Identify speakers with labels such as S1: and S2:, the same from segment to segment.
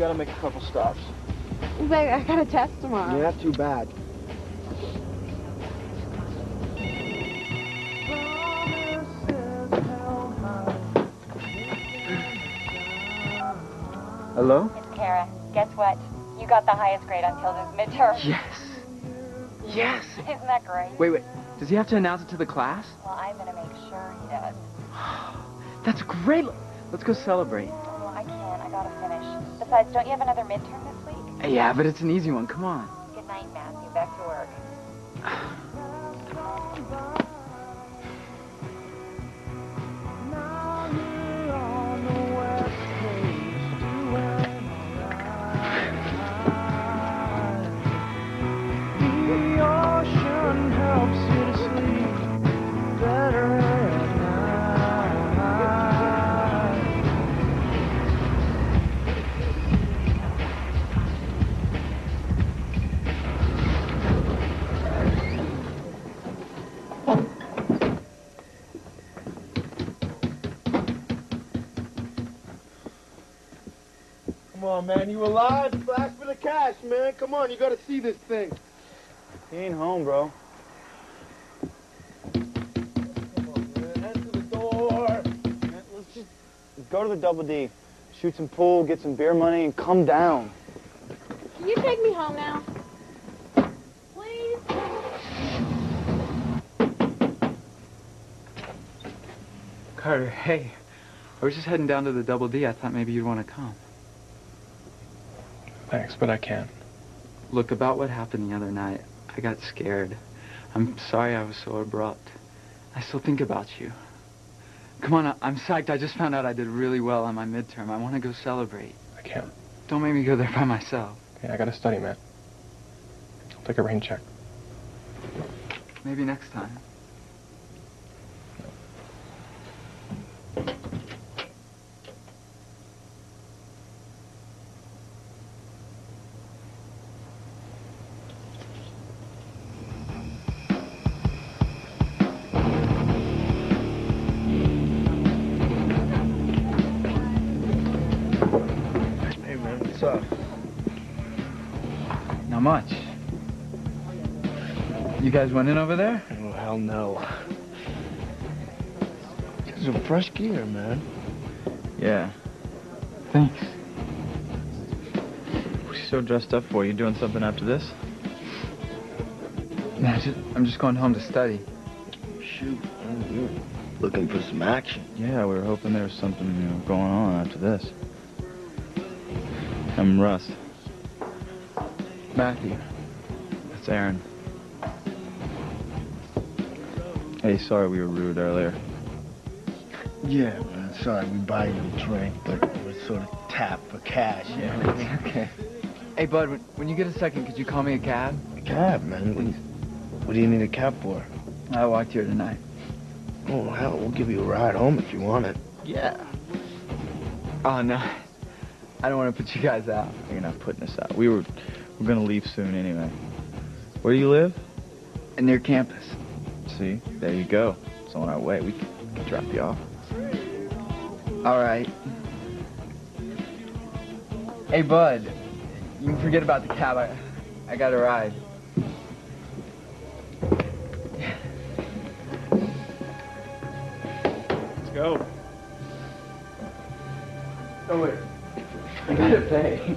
S1: gotta make a couple stops.
S2: Babe, I got a test tomorrow.
S1: Yeah, too bad. Hello?
S3: It's Kara. Guess what? You got the highest grade on Tilda's midterm.
S1: Yes. Yes.
S3: Isn't that great?
S1: Wait. Does he have to announce it to the class?
S3: Well, I'm gonna make sure he does.
S1: That's great. Let's go celebrate.
S3: Oh, I can't. I gotta finish. Besides, don't you have another midterm this week?
S1: Yeah, but it's an easy one. Come on.
S3: Good night, Matthew. Back to work.
S4: Come on, man, you alive? Ask for the cash, man. Come on, you gotta see this thing.
S1: He ain't home, bro.
S4: Come on, man. Enter the door. Man, let's just
S1: Go to the Double D, shoot some pool, get some beer money, and come down.
S2: Can you take me home now? Please?
S1: Carter, hey. I was just heading down to the Double D. I thought maybe you'd want to come.
S5: Thanks, but I can't.
S1: Look, about what happened the other night, I got scared. I'm sorry I was so abrupt. I still think about you. Come on, I'm psyched. I just found out I did really well on my midterm. I want to go celebrate.
S5: I can't.
S1: Don't make me go there by myself.
S5: Okay, I gotta study, man. I'll take a rain check.
S1: Maybe next time.
S4: Hey, man, what's up?
S1: Not much. You guys went in over there?
S4: Oh, hell no. This is some fresh gear, man.
S1: Yeah. Thanks. What are you so dressed up for? You doing something after this? Nah, I'm just going home to study.
S4: Shoot, man, you're looking for some action.
S1: Yeah, we were hoping there was something going on after this. I'm Russ. Matthew. That's Aaron. Hey, sorry we were rude earlier.
S4: Yeah, man, sorry, we buy you a drink, but we're sort of tapped for cash, you know?
S1: Okay. Hey, bud, when you get a second, could you call me a cab?
S4: A cab, man? What do you need a cab for?
S1: I walked here tonight.
S4: Oh, hell, we'll give you a ride home if you want it.
S1: Yeah. Oh, no. I don't want to put you guys out. You're not putting us out. We're going to leave soon anyway. Where do you live? Near campus. See? There you go. It's on our way. We can drop you off. All right. Hey, bud. You can forget about the cab. I got a ride.
S5: Let's go.
S1: Oh, wait. I gotta pay.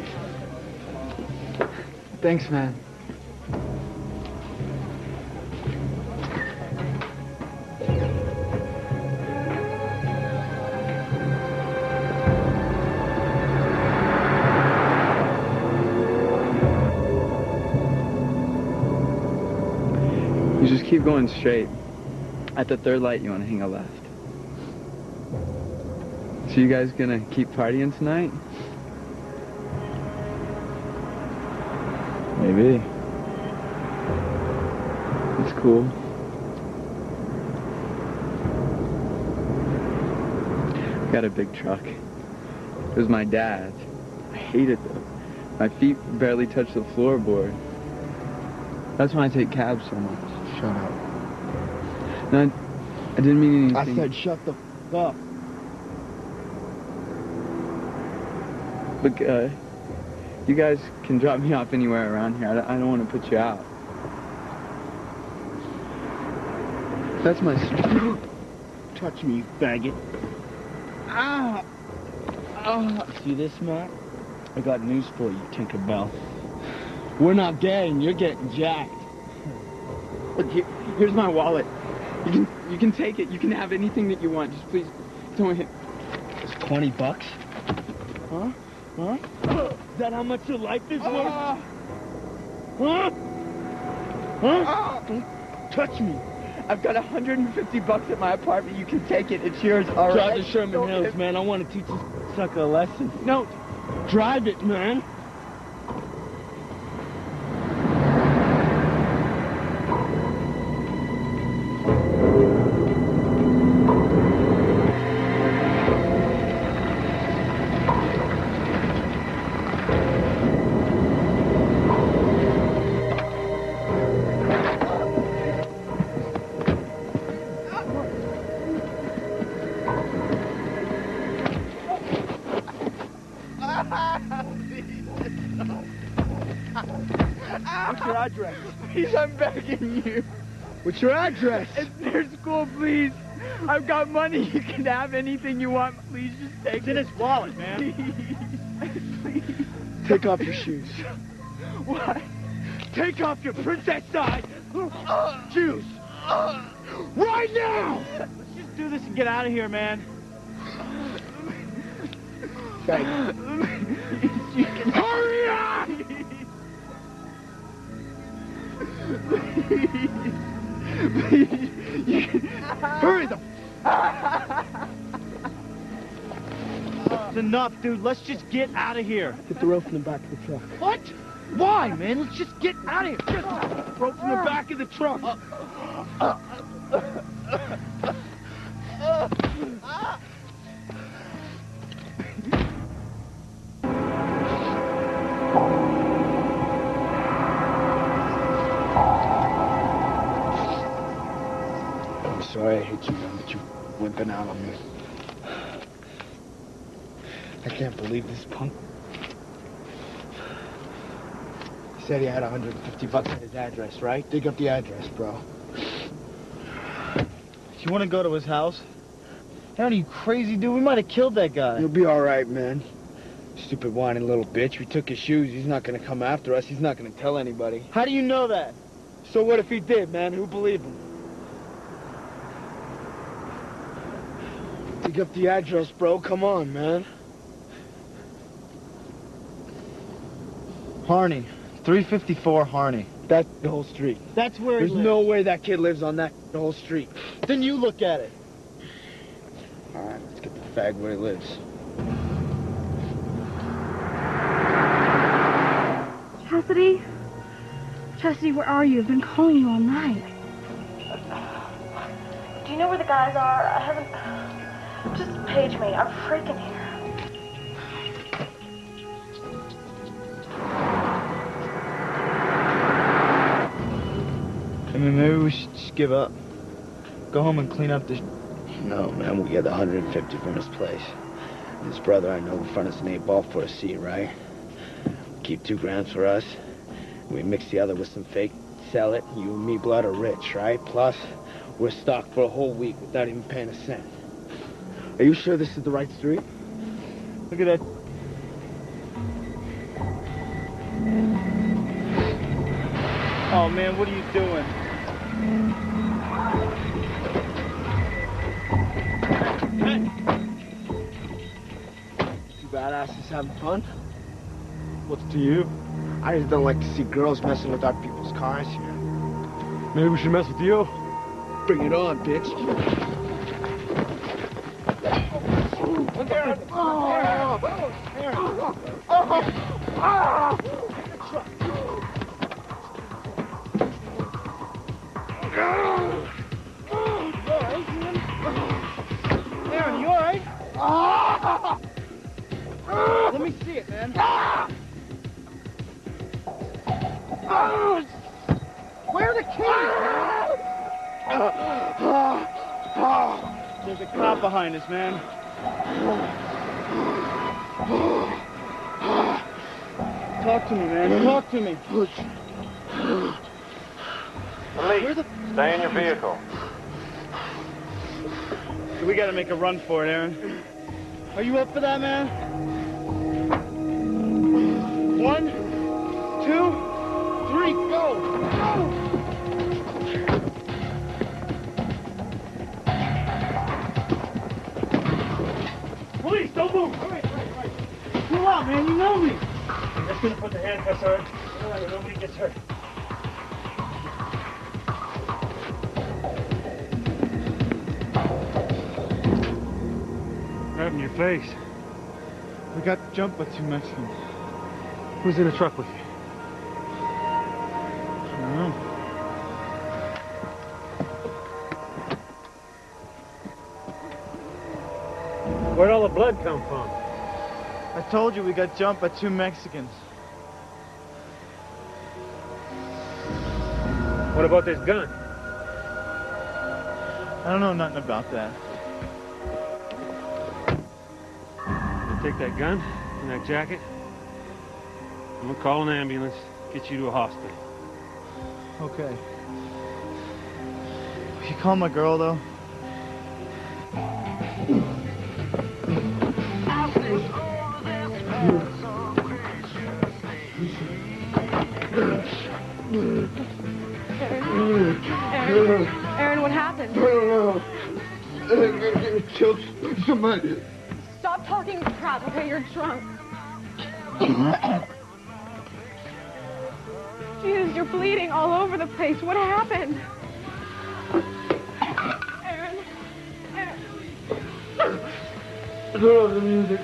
S1: Thanks, man. You just keep going straight. At the third light, you want to hang a left. So you guys gonna keep partying tonight? Maybe. It's cool. Got a big truck. It was my dad's. I hate it though. My feet barely touch the floorboard. That's when I take cabs so much.
S4: Shut up.
S1: No, I didn't mean
S4: I
S1: anything.
S4: said shut the f up.
S1: Look, You guys can drop me off anywhere around here. I don't want to put you out. That's my...
S4: Touch me, you faggot.
S1: Ah! Oh.
S4: See this, Matt? I got news for you, Tinkerbell. We're not gay, and you're getting jacked.
S1: Look, here's my wallet. You can take it. You can have anything that you want. Just please don't hit.
S4: It's $20. Huh? Huh? Is that how much your life is worth? Huh? Huh? Don't touch me.
S1: I've got $150 at my apartment. You can take it. It's yours, all right?
S4: Drive to Sherman Hills, man. I want to teach this sucker a lesson. No, drive it, man.
S1: What's your address? Please, I'm begging you.
S4: What's your address?
S1: It's near school, please. I've got money. You can have anything you want. Please, just take it.
S4: It's in his wallet, man.
S1: Please.
S4: Take off your shoes.
S1: What?
S4: Take off your princess side shoes. Right now! Let's just do this and get out of here, man. Hurry up! Hurry the... It's enough, dude. Let's just get out of here. Get the rope from the back of the truck. What? Why, man? Let's just get out of here. Get the rope from the back of the truck. I'm sorry I hit you, man, but you wimping out on me. I can't believe this punk. He said he had $150 at his address, right? Dig up the address, bro. You want to go to his house? How are you crazy, dude? We might have killed that guy. You'll be all right, man. Stupid whining little bitch. We took his shoes. He's not going to come after us. He's not going to tell anybody. How do you know that? So what if he did, man? Who believed him? Dig up the address, bro. Come on, man. Harney. 354 Harney. That's the whole street. That's where he lives. There's no way that kid lives on that whole street. Then you look at it. All right, let's get the fag where he lives.
S2: Chastity? Chastity, where are you? I've been calling you all night.
S3: Do you know where the guys are? I haven't... Just page me. I'm freaking here.
S1: I mean, maybe we should just give up. Go home and clean up this...
S4: No, man, we get the 150 from his place. His brother, I know, will front us an 8-ball for a seat, right? Keep 2 grams for us. We mix the other with some fake, sell it. You and me, blood, are rich, right? Plus, we're stocked for a whole week without even paying a cent. Are you sure this is the right street? Look at that. Oh, man, what are you doing? You badasses having fun? What's to you? I just don't like to see girls messing with our people's cars here. Maybe we should mess with you. Bring it on, bitch. Aaron, you all right? Let me see it, man. Where are the keys, man? There's a cop behind us, man.
S1: Talk to me, man. Talk to me.
S6: Police, stay in your vehicle.
S1: We gotta make a run for it, Aaron. Are you up for that, man? 1, 2, 3, go! Go! Police, don't move! Right. Pull out, man, you know me! I'm just gonna put the handcuffs on. Nobody gets hurt.
S6: Right in your face.
S1: We got jumped by 2 Mexicans.
S6: Who's in the truck with you?
S1: I don't know.
S6: Where'd all the blood come from?
S1: I told you we got jumped by 2 Mexicans.
S6: What about this gun?
S1: I don't know nothing about that.
S6: You take that gun and that jacket. I'm gonna call an ambulance, get you to a hospital.
S1: Okay. Will you call my girl, though?
S2: Aaron, what happened?
S7: I don't know. I killed somebody.
S2: Stop talking crap, okay? You're drunk. Jesus, you're bleeding all over the place. What happened? Aaron.
S7: I don't know the music.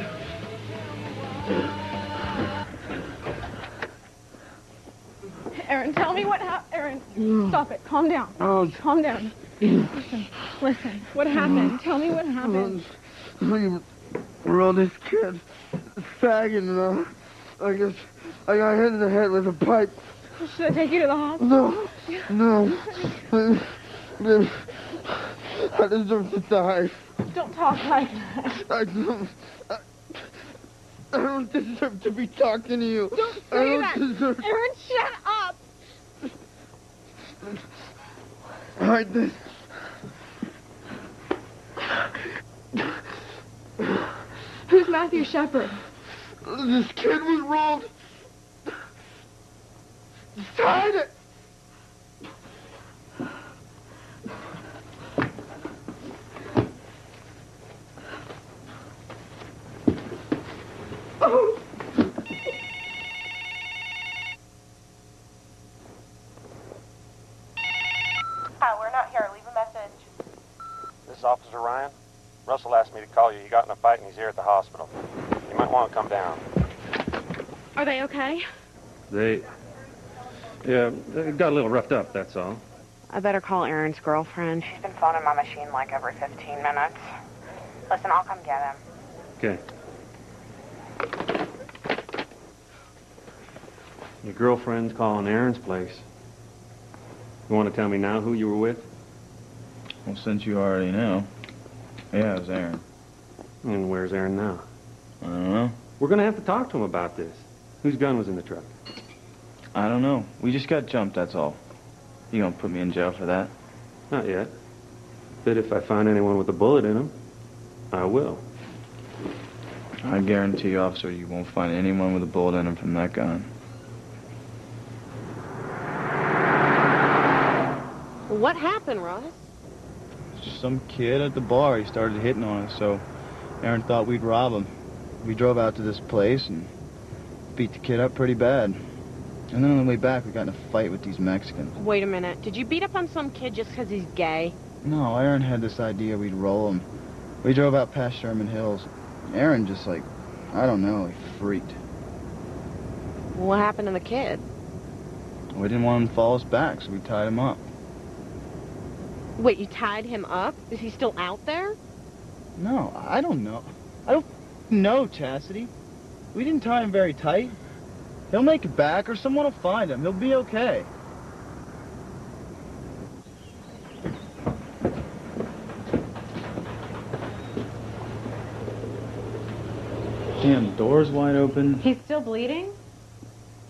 S2: Aaron, tell me what happened. Aaron, stop it. Calm down. Calm down. Listen. What happened? Tell me what happened.
S7: Roll this kid. Fagging, I guess I got hit in the head with a pipe.
S2: Should I take you to the hospital?
S7: No. I deserve to die.
S2: Don't talk like that.
S7: I don't deserve to be talking to you.
S2: Don't
S7: I
S2: say
S7: don't
S2: that.
S7: deserve...
S2: Aaron, shut up.
S7: Hide this.
S2: Who's Matthew Shepard?
S7: This kid was rolled. Just hide it. Oh.
S3: Hi, we're not here. Leave a message.
S6: This is Officer Ryan. Russell asked me to call you. You got in a fight and he's here at the hospital. You might want to come down.
S2: Are they okay?
S6: They got a little roughed up, that's all.
S8: I better call Aaron's girlfriend. She's been phoning my machine like every 15 minutes. Listen, I'll come get him.
S6: Okay. Your girlfriend's calling Aaron's place. You want to tell me now who you were with?
S1: Well, since you already know. Yeah, it was Aaron.
S6: And where's Aaron now?
S1: I don't know.
S6: We're going to have to talk to him about this. Whose gun was in the truck?
S1: I don't know. We just got jumped, that's all. You gonna put me in jail for that?
S6: Not yet. But if I find anyone with a bullet in him, I will.
S1: I guarantee you, officer, you won't find anyone with a bullet in him from that gun.
S8: What happened, Russ?
S1: Some kid at the bar, he started hitting on us, so Aaron thought we'd rob him. We drove out to this place and beat the kid up pretty bad. And then on the way back, we got in a fight with these Mexicans.
S8: Wait a minute. Did you beat up on some kid just because he's gay?
S1: No, Aaron had this idea we'd roll him. We drove out past Sherman Hills. Aaron just I don't know, he freaked.
S8: What happened to the kid?
S1: We didn't want him to follow us back, so we tied him up.
S8: Wait, you tied him up? Is he still out there?
S1: No, I don't know. I don't know, Chastity. We didn't tie him very tight. He'll make it back, or someone will find him. He'll be okay. Damn, the door's wide open.
S2: He's still bleeding?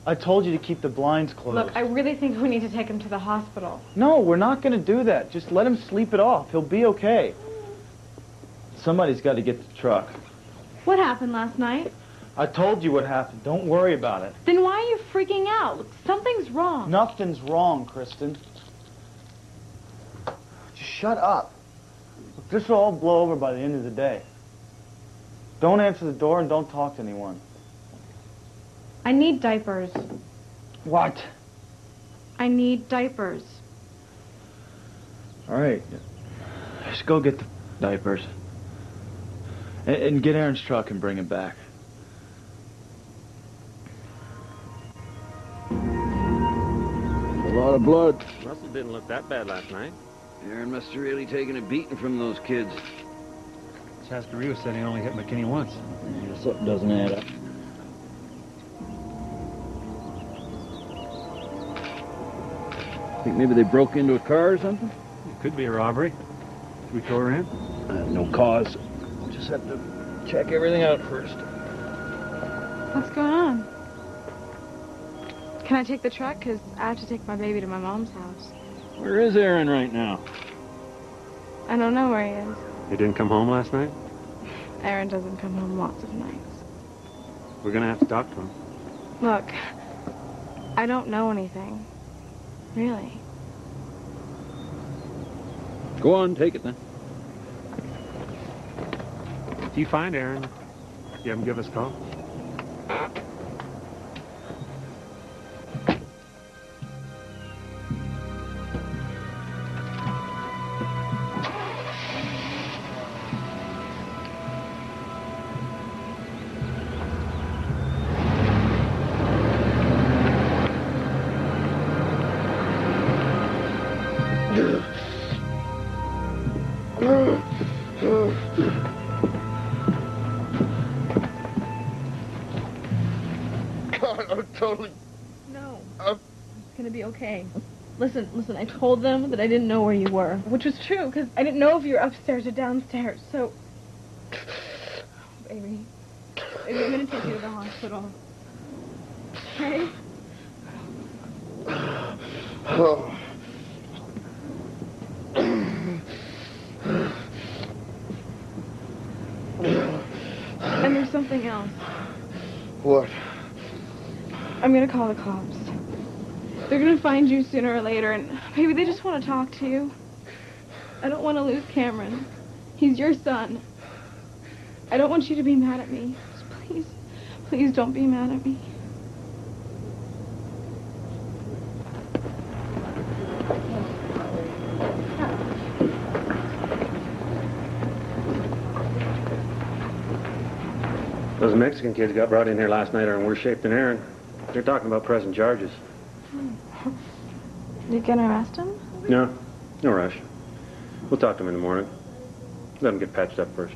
S1: I told you to keep the blinds closed.
S2: Look, I really think we need to take him to the hospital.
S1: No, we're not going to do that. Just let him sleep it off. He'll be okay. Somebody's got to get the truck.
S2: What happened last night?
S1: I told you what happened. Don't worry about it.
S2: Then why are you freaking out? Look, something's wrong.
S1: Nothing's wrong, Kristen. Just shut up. Look, this will all blow over by the end of the day. Don't answer the door and don't talk to anyone.
S2: I need diapers.
S1: What?
S2: I need diapers.
S1: All right. Just go get the diapers. And get Aaron's truck and bring him back.
S9: A lot of blood.
S6: Russell didn't look that bad last night.
S9: Aaron must have really taken a beating from those kids.
S6: Chascarrillo said he only hit McKinney once.
S9: Yeah, something doesn't add up. Think maybe they broke into a car or something?
S6: It could be a robbery. Should we tow her in?
S9: No cause. Just have to check everything out first.
S2: What's going on? Can I take the truck? Because I have to take my baby to my mom's house.
S9: Where is Aaron right now?
S2: I don't know where he is.
S6: He didn't come home last night?
S2: Aaron doesn't come home lots of nights.
S6: We're gonna have to talk to him.
S2: Look, I don't know anything. Really.
S9: Go on, take it then.
S6: If you find Aaron, you have him give us a call.
S7: God, I'm totally...
S2: No. It's gonna be okay. Listen, I told them that I didn't know where you were, which was true, because I didn't know if you were upstairs or downstairs, so... Baby, I'm gonna take you to the hospital. Okay?
S7: Oh.
S2: And there's something else.
S7: What?
S2: I'm gonna call the cops. They're gonna find you sooner or later, and maybe they just want to talk to you. I don't want to lose Cameron. He's your son. I don't want you to be mad at me. Please, please don't be mad at me.
S6: Those Mexican kids got brought in here last night are in worse shape than Aaron. They're talking about pressing charges.
S2: You gonna arrest him?
S6: No rush. We'll talk to him in the morning. Let him get patched up first.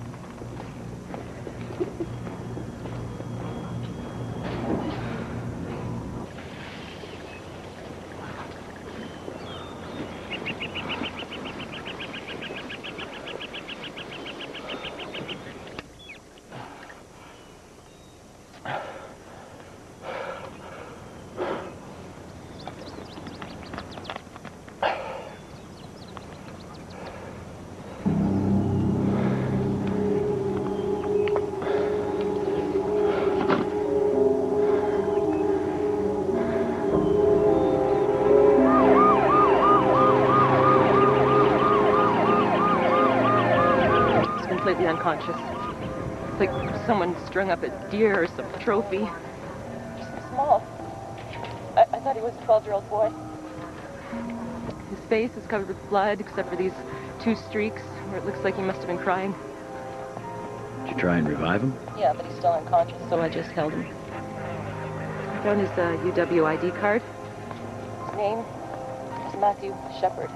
S10: Completely unconscious. Like someone strung up a deer or some trophy. Small. I thought he was a 12-year-old boy. His face is covered with blood, except for these 2 streaks where it looks like he must have been crying.
S9: Did you try and revive him?
S10: Yeah, but he's still unconscious, so I just held him. I found his UW ID card. His name is Matthew Shepard.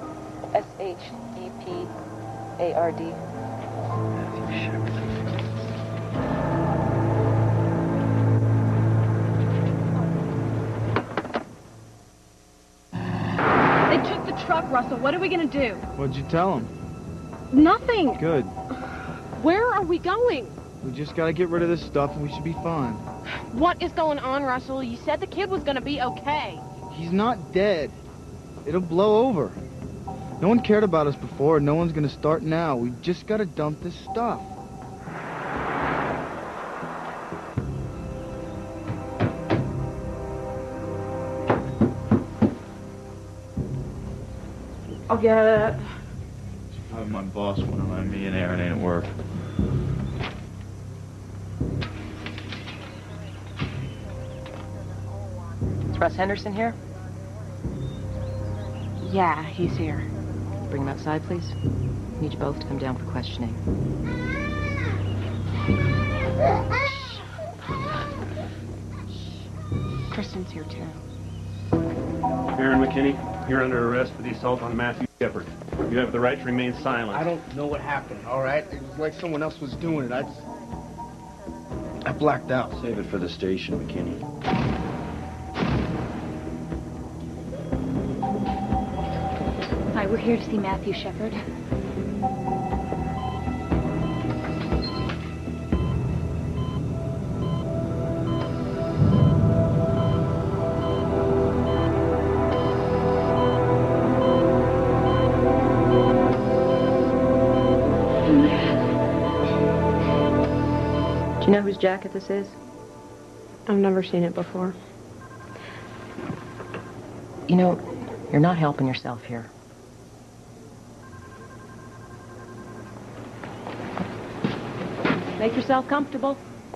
S10: S-H-E-P-A-R-D.
S2: They took the truck, Russell. What are we gonna do?
S1: What'd you tell him?
S2: Nothing.
S1: Good.
S2: Where are we going?
S1: We just gotta get rid of this stuff and we should be fine.
S8: What is going on, Russell? You said the kid was gonna be okay.
S7: He's not dead. It'll blow over. No one cared about us before, and no one's gonna start now. We just gotta dump this stuff.
S2: I'll get it.
S1: Probably my boss wouldn't let me and Aaron ain't at work.
S10: Is Russ Henderson here?
S8: Yeah, he's here.
S10: Bring him outside, please. Need you both to come down for questioning.
S8: Kristen's here, too.
S6: Aaron McKinney, you're under arrest for the assault on Matthew Shepard. You have the right to remain silent.
S7: I don't know what happened, all right? It was like someone else was doing it. I blacked out.
S9: Save it for the station, McKinney.
S11: Hi, we're here to see Matthew Shepard.
S10: Do you know whose jacket this is?
S8: I've never seen it before.
S10: You know, you're not helping yourself here. Make yourself comfortable.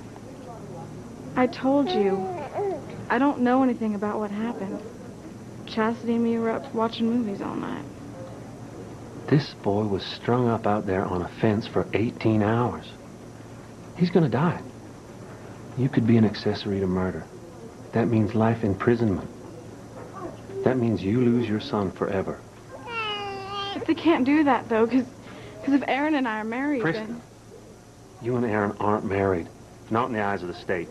S2: I told you. I don't know anything about what happened. Chastity and me were up watching movies all night.
S6: This boy was strung up out there on a fence for 18 hours. He's gonna die. You could be an accessory to murder. That means life imprisonment. That means you lose your son forever.
S2: But they can't do that, though, because if Aaron and I are married,
S6: Kristen,
S2: then...
S6: you and Aaron aren't married. Not in the eyes of the state.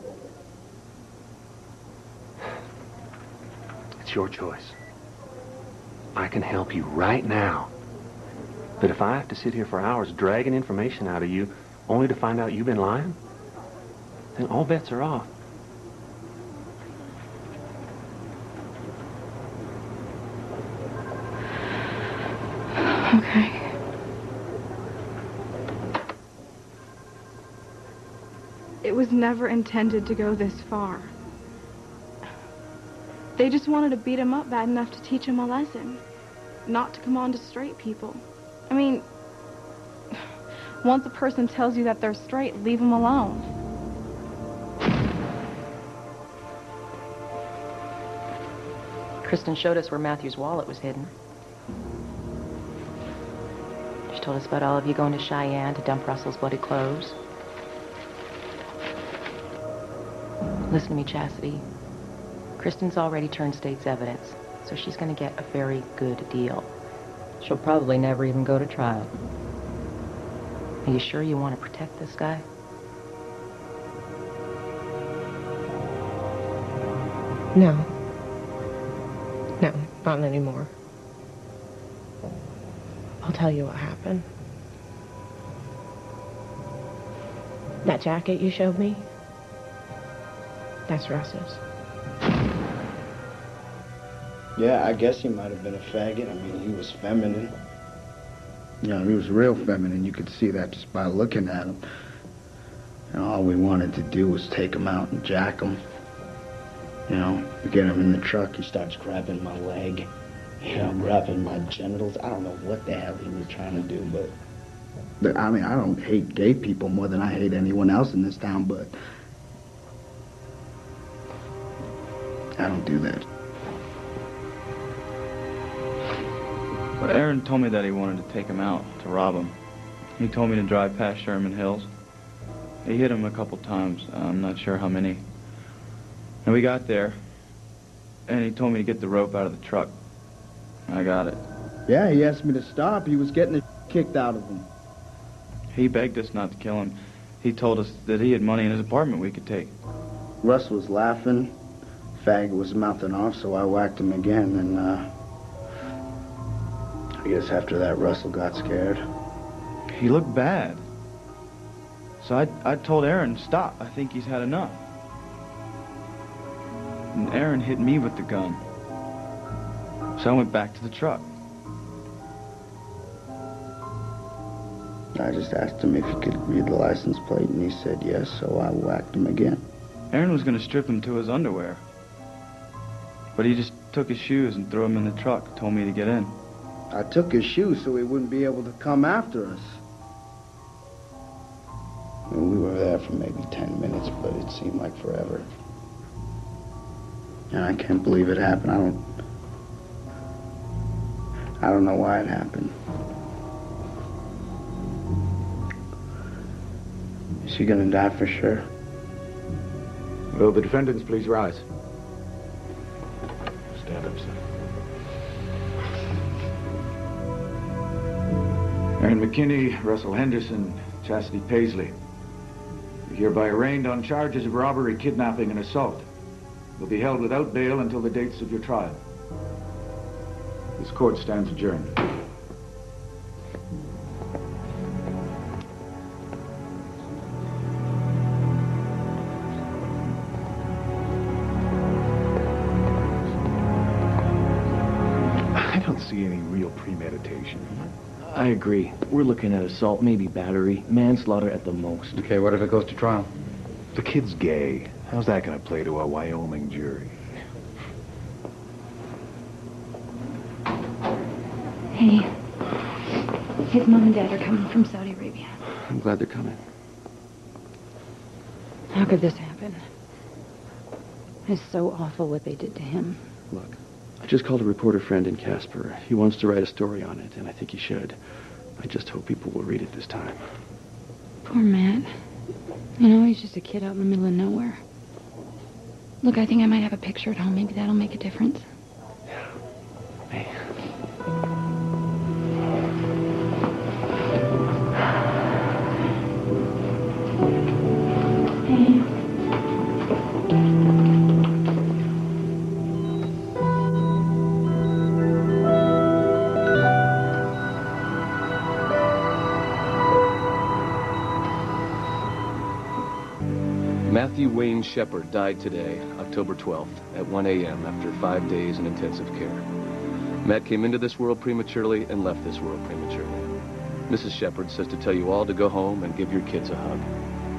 S6: It's your choice. I can help you right now. But if I have to sit here for hours dragging information out of you, only to find out you've been lying, then all bets are off.
S2: Okay. It was never intended to go this far. They just wanted to beat him up bad enough to teach him a lesson. Not to come on to straight people. I mean, once a person tells you that they're straight, leave them alone.
S10: Kristen showed us where Matthew's wallet was hidden. She told us about all of you going to Cheyenne to dump Russell's bloody clothes. Listen to me, Chastity. Kristen's already turned state's evidence, so she's going to get a very good deal. She'll probably never even go to trial. Are you sure you want to protect this guy?
S8: No. No, not anymore. I'll tell you what happened. That jacket you showed me, that's Russ's.
S4: Yeah, I guess he might have been a faggot. I mean, he was feminine.
S7: Yeah, he was real feminine. You could see that just by looking at him. And all we wanted to do was take him out and jack him. You know, we get him in the truck.
S4: He starts grabbing my leg, you know, grabbing my genitals. I don't know what the hell he was trying to do, but
S7: I mean, I don't hate gay people more than I hate anyone else in this town, but I don't do that.
S1: But Aaron told me that he wanted to take him out to rob him. He told me to drive past Sherman Hills. He hit him a couple times. I'm not sure how many. And we got there, and he told me to get the rope out of the truck. I got it.
S7: Yeah, he asked me to stop. He was getting the kicked out of him.
S1: He begged us not to kill him. He told us that he had money in his apartment we could take.
S7: Russ was laughing. Faggot was mouthing off, so I whacked him again, and, I guess after that, Russell got scared.
S1: He looked bad. So I told Aaron, stop. I think he's had enough. and Aaron hit me with the gun. So I went back to the truck.
S7: I just asked him if he could read the license plate, and he said yes, so I whacked him again.
S1: Aaron was going to strip him to his underwear. But he just took his shoes and threw them in the truck, told me to get in.
S7: I took his shoes so he wouldn't be able to come after us. And we were there for maybe 10 minutes, but it seemed like forever. And I can't believe it happened. I don't know why it happened. Is she gonna die for sure?
S12: Will the defendants please rise? Stand up, sir. Aaron McKinney, Russell Henderson, Chastity Paisley. You're hereby arraigned on charges of robbery, kidnapping, and assault. You'll be held without bail until the dates of your trial. This court stands adjourned.
S9: I don't see any real premeditation.
S13: I agree. We're looking at assault, maybe battery, manslaughter at the most.
S12: Okay, what if it goes to trial?
S9: The kid's gay. How's that going to play to a Wyoming jury?
S11: Hey, his mom and dad are coming from Saudi Arabia.
S6: I'm glad they're coming.
S8: How could this happen? It's so awful what they did to him.
S6: Look, I just called a reporter friend in Casper. He wants to write a story on it, and I think he should. I just hope people will read it this time.
S8: Poor Matt. You know, he's just a kid out in the middle of nowhere. Look, I think I might have a picture at home. Maybe that'll make a difference.
S6: Hey.
S14: Matthew Wayne Shepard died today, October 12th, at 1 a.m. after 5 days in intensive care. Matt came into this world prematurely and left this world prematurely. Mrs. Shepard says to tell you all to go home and give your kids a hug.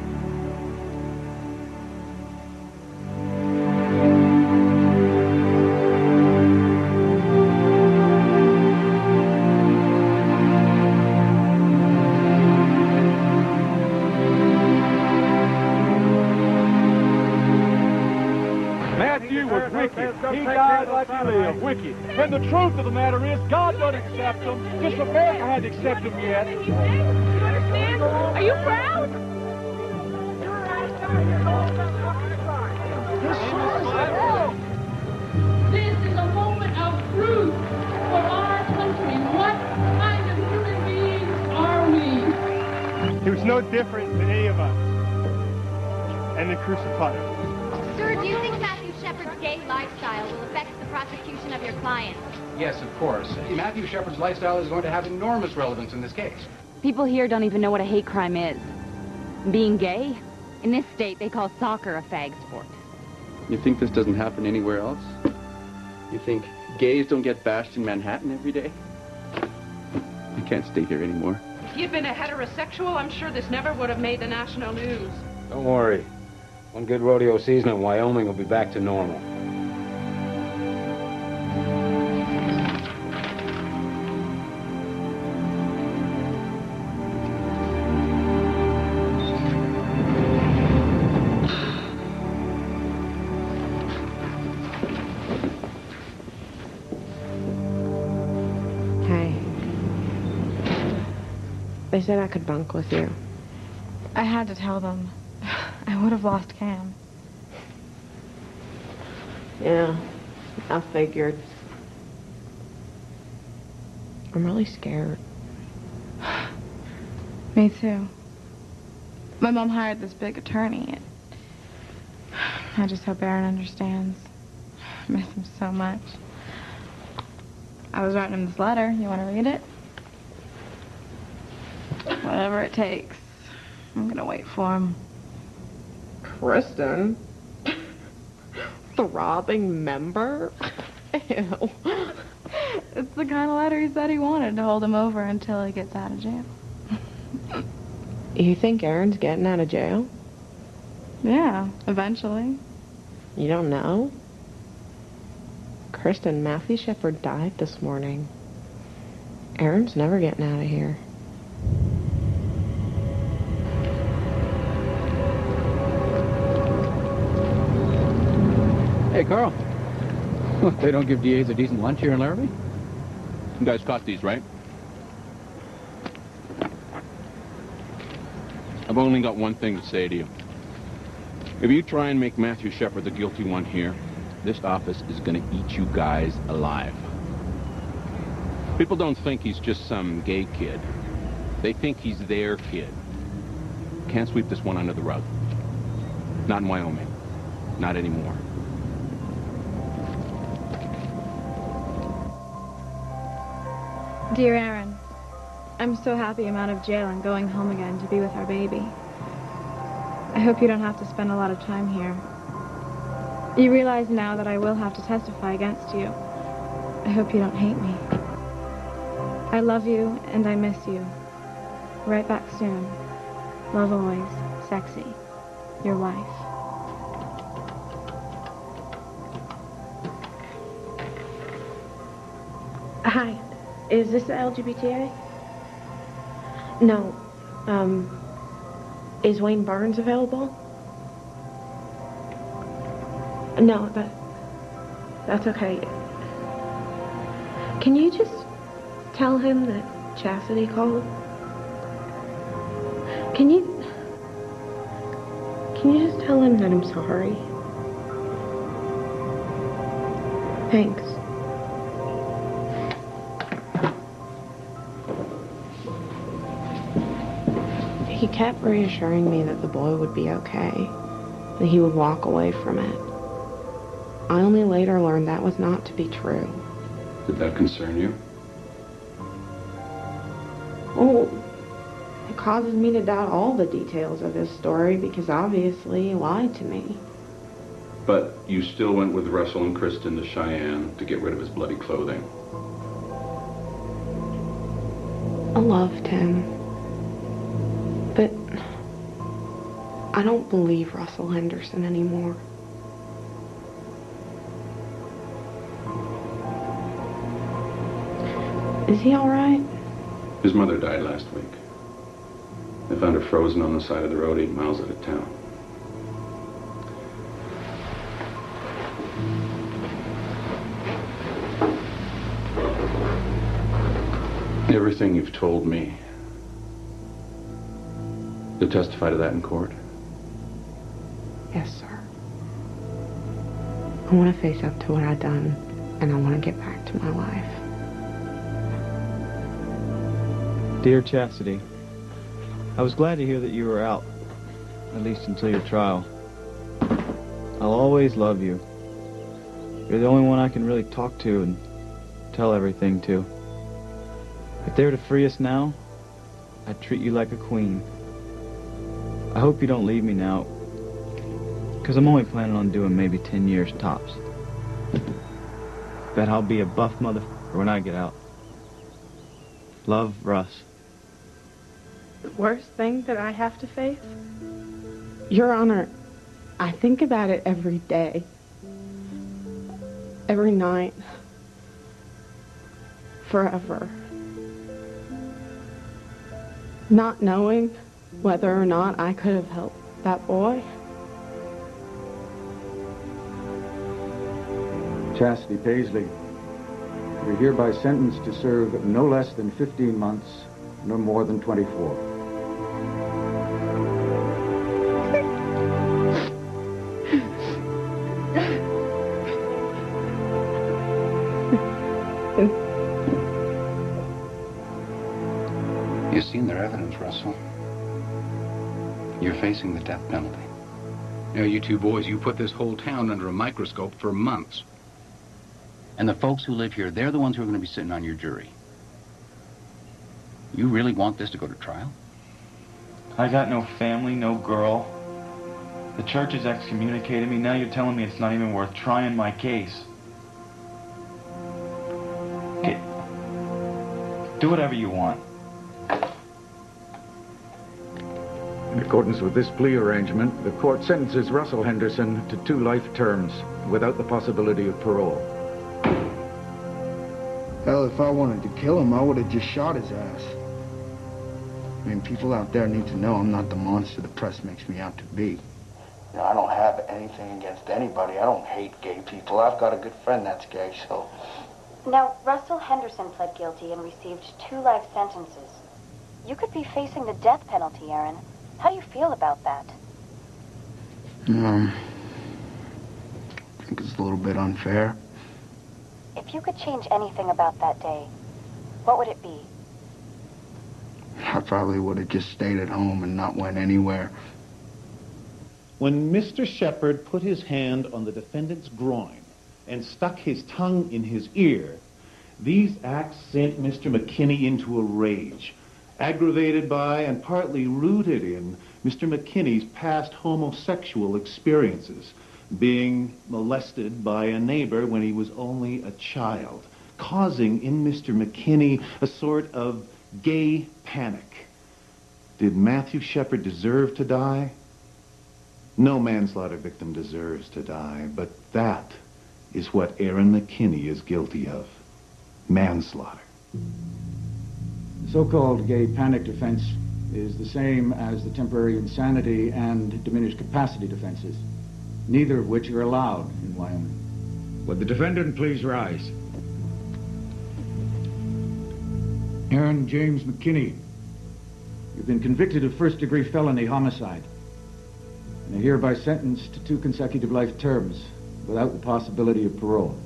S15: He died like he lived, wicked. And the truth of the matter is, God doesn't accept him. Just America hadn't accepted him yet.
S2: You understand? Are you proud?
S16: This is a moment of truth for our country. What kind of human beings are we?
S15: He was no different than any of us. And they crucified him.
S17: Sir, do you think Matthew Shepard's gay lifestyle will affect the prosecution of your client?
S12: Yes, of course. Matthew Shepard's lifestyle is going to have enormous relevance in this case.
S8: People here don't even know what a hate crime is. Being gay? In this state, they call soccer a fag sport.
S6: You think this doesn't happen anywhere else? You think gays don't get bashed in Manhattan every day? I can't stay here anymore.
S10: If you'd been a heterosexual, I'm sure this never would have made the national news.
S12: Don't worry. One good rodeo season in Wyoming will be back to normal.
S18: Hey. They said I could bunk with you.
S2: I had to tell them. I would have lost Cam.
S18: Yeah, I figured. I'm really scared.
S2: Me too. My mom hired this big attorney. I just hope Aaron understands. I miss him so much. I was writing him this letter. You want to read it? Whatever it takes. I'm gonna wait for him.
S18: Kristen? throbbing member? Ew.
S2: It's the kind of letter he said he wanted to hold him over until he gets out of jail.
S18: You think Aaron's getting out of jail?
S2: Yeah, eventually.
S18: You don't know? Kristen, Matthew Shepard died this morning. Aaron's never getting out of here.
S19: Hey, Carl. They don't give DAs a decent lunch here in Laramie?
S20: You guys caught these, right? I've only got one thing to say to you. If you try and make Matthew Shepard the guilty one here, this office is going to eat you guys alive. People don't think he's just some gay kid. They think he's their kid. Can't sweep this one under the rug. Not in Wyoming. Not anymore.
S2: Dear Aaron, I'm so happy I'm out of jail and going home again to be with our baby. I hope you don't have to spend a lot of time here. You realize now that I will have to testify against you. I hope you don't hate me. I love you and I miss you. Right back soon. Love always, Sexy. Your wife.
S18: Hi. Is this the LGBTA? No. Is Wayne Barnes available? No, that's okay. Can you just tell him that Chastity called? Can you just tell him that I'm sorry? Thanks. He kept reassuring me that the boy would be okay, that he would walk away from it. I only later learned that was not to be true.
S20: Did that concern you?
S18: Oh, it causes me to doubt all the details of his story because obviously he lied to me.
S20: But you still went with Russell and Kristen to Cheyenne to get rid of his bloody clothing.
S18: I loved him. But I don't believe Russell Henderson anymore. Is he all right?
S20: His mother died last week. They found her frozen on the side of the road 8 miles out of town. Everything you've told me. To testify to that in court?
S18: Yes, sir. I want to face up to what I've done, and I want to get back to my life.
S1: Dear Chastity, I was glad to hear that you were out, at least until your trial. I'll always love you. You're the only one I can really talk to and tell everything to. If they were to free us now, I'd treat you like a queen. I hope you don't leave me now, because I'm only planning on doing maybe 10 years tops. Bet I'll be a buff motherfucker when I get out. Love, Russ.
S18: The worst thing that I have to face? Your Honor, I think about it every day. Every night. Forever. Not knowing whether or not I could have helped that boy.
S12: Chastity Paisley, you're hereby sentenced to serve no less than 15 months, no more than 24.
S21: You've seen their evidence, Russell. You're facing the death penalty.
S22: You know, you two boys, you put this whole town under a microscope for months.
S21: And the folks who live here, they're the ones who are going to be sitting on your jury. You really want this to go to trial?
S1: I got no family, no girl. The church has excommunicated me. Now you're telling me it's not even worth trying my case. Okay. Do whatever you want.
S12: In accordance with this plea arrangement, the court sentences Russell Henderson to 2 life terms without the possibility of parole.
S7: Hell, if I wanted to kill him, I would have just shot his ass. I mean, people out there need to know I'm not the monster the press makes me out to be. You know, I don't have anything against anybody. I don't hate gay people. I've got a good friend that's gay, so...
S3: Now, Russell Henderson pled guilty and received 2 life sentences. You could be facing the death penalty, Aaron. How do you feel about that?
S7: I think it's a little bit unfair.
S3: If you could change anything about that day, what would it be?
S7: I probably would have just stayed at home and not went anywhere.
S5: When Mr. Shepard put his hand on the defendant's groin and stuck his tongue in his ear, these acts sent Mr. McKinney into a rage, aggravated by and partly rooted in Mr. McKinney's past homosexual experiences, being molested by a neighbor when he was only a child, causing in Mr. McKinney a sort of gay panic. Did Matthew Shepard deserve to die? No manslaughter victim deserves to die, but that is what Aaron McKinney is guilty of. Manslaughter.
S12: The so-called gay panic defense is the same as the temporary insanity and diminished capacity defenses, neither of which are allowed in Wyoming. Would the defendant please rise? Aaron James McKinney, you've been convicted of first-degree felony homicide and are hereby sentenced to 2 consecutive life terms without the possibility of parole.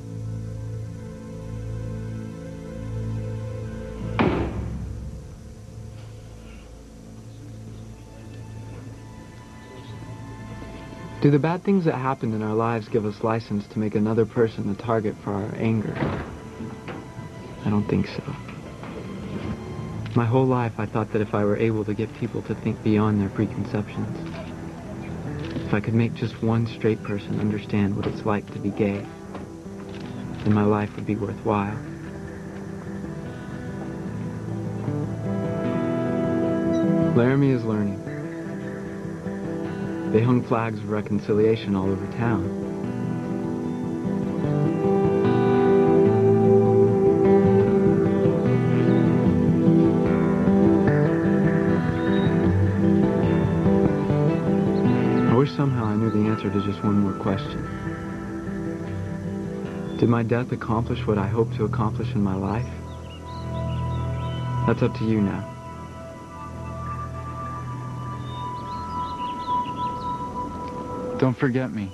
S1: Do the bad things that happened in our lives give us license to make another person a target for our anger? I don't think so. My whole life, I thought that if I were able to get people to think beyond their preconceptions, if I could make just one straight person understand what it's like to be gay, then my life would be worthwhile. Laramie is learning. They hung flags of reconciliation all over town. I wish somehow I knew the answer to just one more question. Did my death accomplish what I hoped to accomplish in my life? That's up to you now. Don't forget me.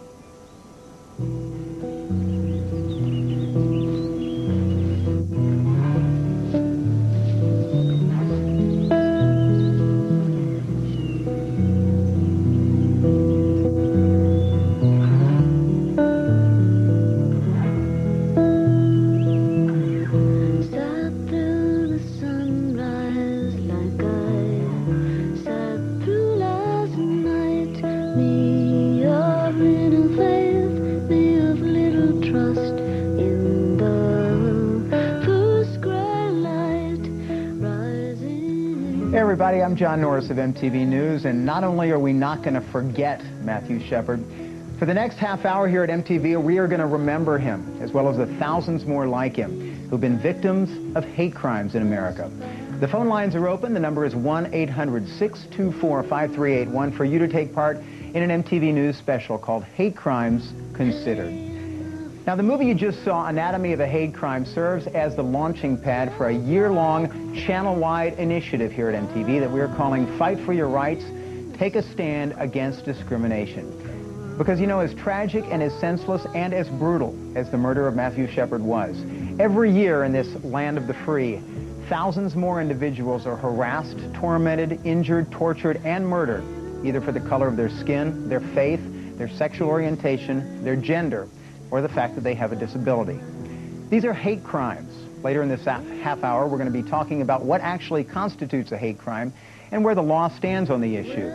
S23: I'm John Norris of MTV News, and not only are we not going to forget Matthew Shepard, for the next half hour here at MTV, we are going to remember him, as well as the thousands more like him who've been victims of hate crimes in America. The phone lines are open. The number is 1-800-624-5381 for you to take part in an MTV News special called Hate Crimes Considered. Now, the movie you just saw, Anatomy of a Hate Crime, serves as the launching pad for a year-long, channel-wide initiative here at MTV that we are calling Fight for Your Rights, Take a Stand Against Discrimination. Because, you know, as tragic and as senseless and as brutal as the murder of Matthew Shepard was, every year in this land of the free, thousands more individuals are harassed, tormented, injured, tortured, and murdered, either for the color of their skin, their faith, their sexual orientation, their gender, or the fact that they have a disability. These are hate crimes. Later in this half hour, we're going to be talking about what actually constitutes a hate crime and where the law stands on the issue.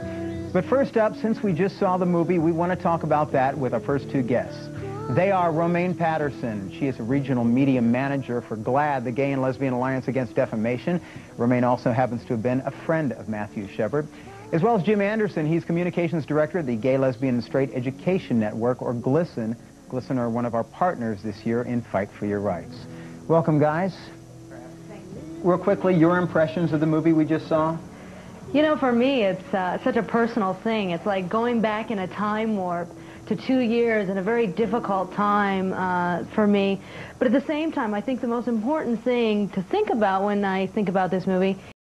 S23: But first up, since we just saw the movie, we want to talk about that with our first two guests. They are Romaine Patterson. She is a regional media manager for GLAAD, the Gay and Lesbian Alliance Against Defamation. Romaine also happens to have been a friend of Matthew Shepard. As well as Jim Anderson, he's communications director at the Gay, Lesbian, and Straight Education Network, or GLSEN. GLSEN are one of our partners this year in Fight for Your Rights. Welcome, guys. Real quickly, your impressions of the movie we just saw?
S4: You know, for me, it's such a personal thing. It's like going back in a time warp to 2 years and a very difficult time for me. But at the same time, I think the most important thing to think about when I think about this movie